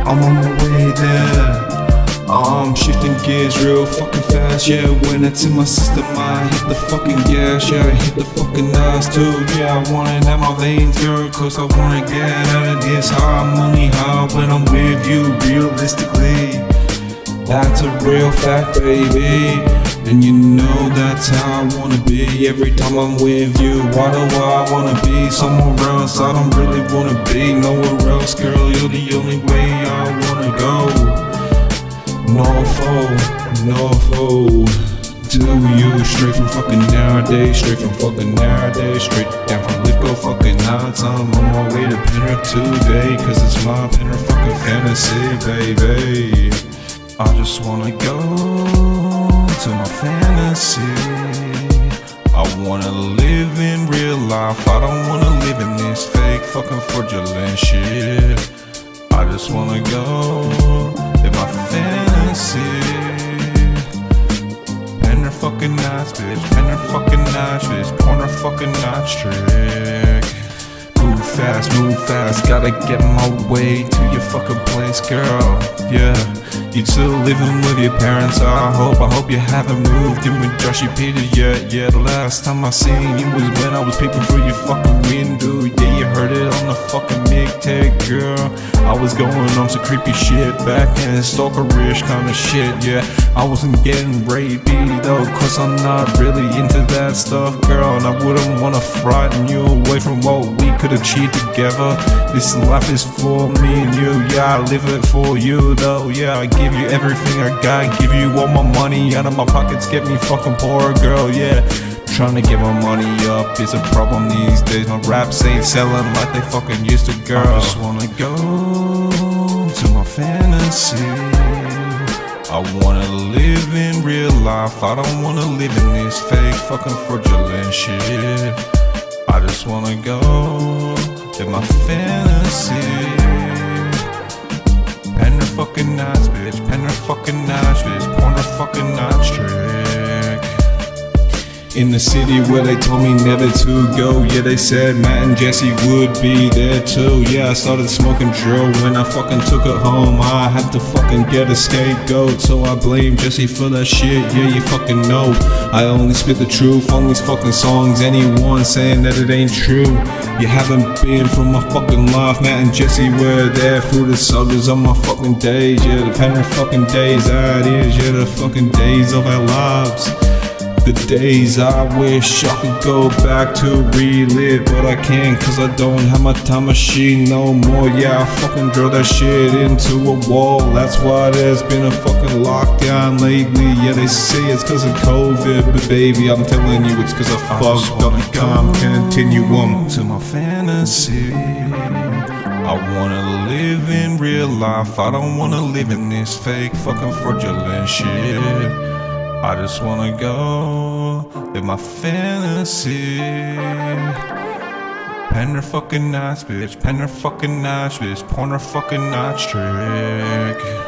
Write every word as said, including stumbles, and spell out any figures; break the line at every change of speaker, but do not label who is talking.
I'm on my way there. I'm shifting gears real fucking fast, yeah. When it's in my system, I hit the fucking gas, yeah. I hit the fucking ass too, yeah. I want it in my veins, girl, cause I wanna get out of this high. I'm only high when I'm with you, realistically. That's a real fact, baby. And you know that's how I wanna be every time I'm with you. Why do I wanna be somewhere else? I don't really wanna be nowhere else, girl. You're the only way I wanna go. No foe, no foe. Do you straight from fucking nowadays, straight from fucking nowadays, straight down from Lithgow fucking nights. I'm on my way to Pinner today, cause it's my Pinner fucking fantasy, baby. I just wanna go to my fantasy. I wanna live in real life, I don't wanna live in this fake fucking fraudulent shit. I just wanna go in my fantasy. Pen her fucking nice, bitch. Pen her fucking nice, bitch. Porn her fucking nice trick. Move fast, move fast. Gotta get my way to your fucking place, girl. Yeah, you still living with your parents, I hope. I hope you haven't moved in with Joshy Peter yet. Yeah, the last time I seen you was when I was peeping through your fucking window. Yeah, you heard it on the fucking mixtape, girl. I was going on some creepy shit back then, stalkerish kind of shit, yeah. I wasn't getting rapey though, cause I'm not really into that stuff, girl. And I wouldn't wanna frighten you away from what we could achieve together. This life is for me and you, yeah, I live it for you though. Yeah, I give you everything I got, give you all my money out of my pockets, get me fucking poor, girl, yeah. Trying to get my money up is a problem these days. My raps ain't selling like they fucking used to, girl. I just wanna go to my fantasy. I wanna live in real life, I don't wanna live in this fake fucking fraudulent shit. I just wanna go in my fantasy. Pen her fucking nice, bitch. Pen her fucking nice, bitch. Porn her fucking nice trick. In the city where they told me never to go. Yeah, they said Matt and Jesse would be there too. Yeah, I started smoking drill when I fucking took it home. I had to fucking get a scapegoat, so I blame Jesse for that shit. Yeah, you fucking know I only spit the truth on these fucking songs. Anyone saying that it ain't true, you haven't been through my fucking life. Matt and Jesse were there through the struggles of my fucking days. Yeah, the Penner fucking days, that is. Yeah, the fucking days of our lives. The days I wish I could go back to relive, but I can't cause I don't have my time machine no more. Yeah, I fucking drove that shit into a wall. That's why there's been a fucking lockdown lately. Yeah, they say it's cause of COVID, but baby, I'm telling you it's cause I fucked up the time continuum to my fantasy. I wanna live in real life, I don't wanna live in this fake fucking fraudulent shit. I just wanna go in my fantasy. Pen her fucking nice, bitch. Pen her fucking nice, bitch. Porn her fucking nice trick.